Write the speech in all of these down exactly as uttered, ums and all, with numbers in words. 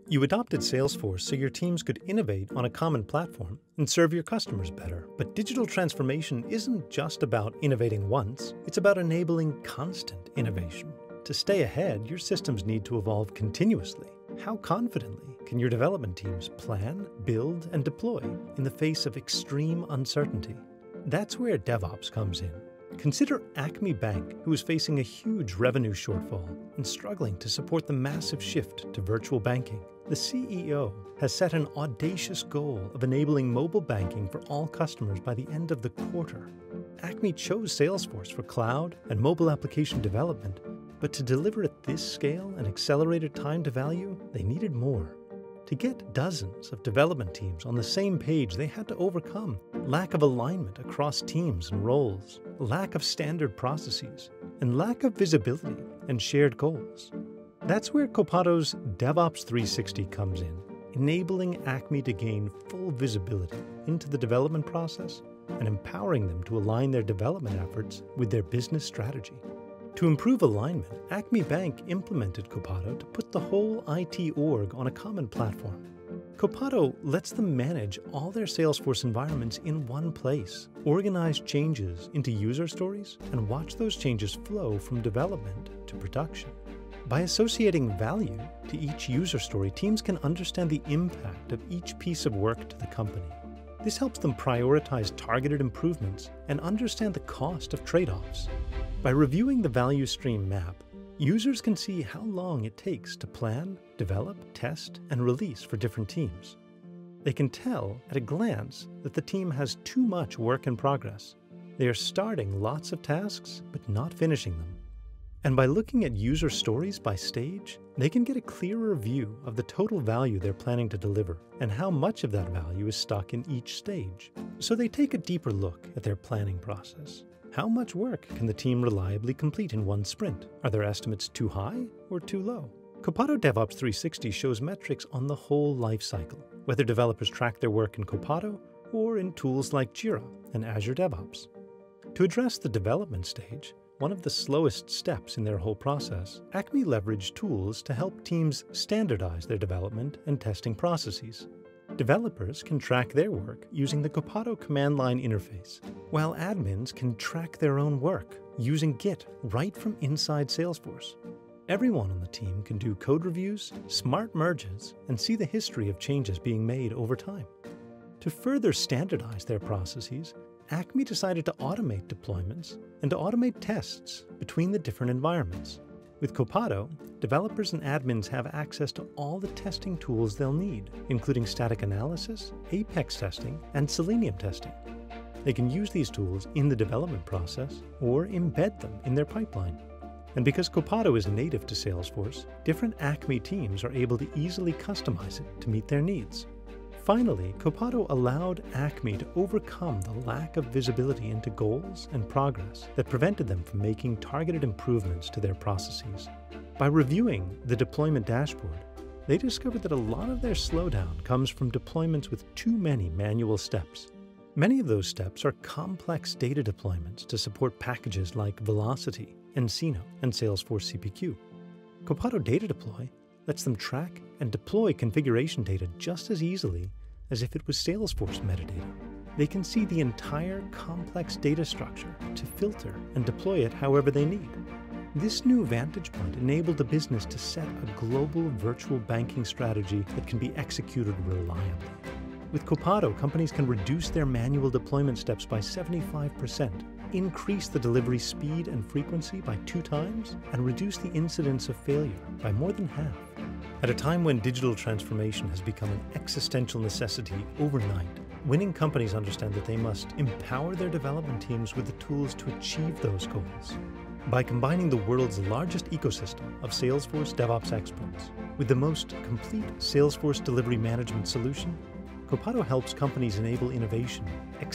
You adopted Salesforce so your teams could innovate on a common platform and serve your customers better. But digital transformation isn't just about innovating once, it's about enabling constant innovation. To stay ahead, your systems need to evolve continuously. How confidently can your development teams plan, build, and deploy in the face of extreme uncertainty? That's where DevOps comes in. Consider Acme Bank, who is facing a huge revenue shortfall and struggling to support the massive shift to virtual banking. The C E O has set an audacious goal of enabling mobile banking for all customers by the end of the quarter. Acme chose Salesforce for cloud and mobile application development, but to deliver at this scale and accelerated time to value, they needed more. To get dozens of development teams on the same page, they had to overcome lack of alignment across teams and roles, lack of standard processes, and lack of visibility and shared goals. That's where Copado's DevOps three sixty comes in, enabling Acme to gain full visibility into the development process and empowering them to align their development efforts with their business strategy. To improve alignment, Acme Bank implemented Copado to put the whole I T org on a common platform. Copado lets them manage all their Salesforce environments in one place, organize changes into user stories, and watch those changes flow from development to production. By associating value to each user story, teams can understand the impact of each piece of work to the company. This helps them prioritize targeted improvements and understand the cost of trade-offs. By reviewing the value stream map, users can see how long it takes to plan, develop, test, and release for different teams. They can tell at a glance that the team has too much work in progress. They are starting lots of tasks, but not finishing them. And by looking at user stories by stage, they can get a clearer view of the total value they're planning to deliver and how much of that value is stuck in each stage. So they take a deeper look at their planning process. How much work can the team reliably complete in one sprint? Are their estimates too high or too low? Copado DevOps three sixty shows metrics on the whole life cycle, whether developers track their work in Copado or in tools like Jira and Azure DevOps. To address the development stage, one of the slowest steps in their whole process, Acme leveraged tools to help teams standardize their development and testing processes. Developers can track their work using the Copado command line interface, while admins can track their own work using Git right from inside Salesforce. Everyone on the team can do code reviews, smart merges, and see the history of changes being made over time. To further standardize their processes, Acme decided to automate deployments and to automate tests between the different environments. With Copado, developers and admins have access to all the testing tools they'll need, including static analysis, Apex testing, and Selenium testing. They can use these tools in the development process or embed them in their pipeline. And because Copado is native to Salesforce, different Acme teams are able to easily customize it to meet their needs. Finally, Copado allowed Acme to overcome the lack of visibility into goals and progress that prevented them from making targeted improvements to their processes. By reviewing the deployment dashboard, they discovered that a lot of their slowdown comes from deployments with too many manual steps. Many of those steps are complex data deployments to support packages like Velocity, Encino, and Salesforce C P Q. Copado Data Deploy lets them track and deploy configuration data just as easily as if it was Salesforce metadata. They can see the entire complex data structure to filter and deploy it however they need. This new vantage point enabled the business to set a global virtual banking strategy that can be executed reliably. With Copado, companies can reduce their manual deployment steps by seventy-five percent, increase the delivery speed and frequency by two times, and reduce the incidence of failure by more than half. At a time when digital transformation has become an existential necessity overnight, winning companies understand that they must empower their development teams with the tools to achieve those goals. By combining the world's largest ecosystem of Salesforce DevOps experts with the most complete Salesforce Delivery Management solution, Copado helps companies enable innovation,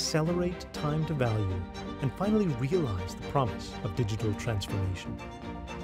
accelerate time to value, and finally realize the promise of digital transformation.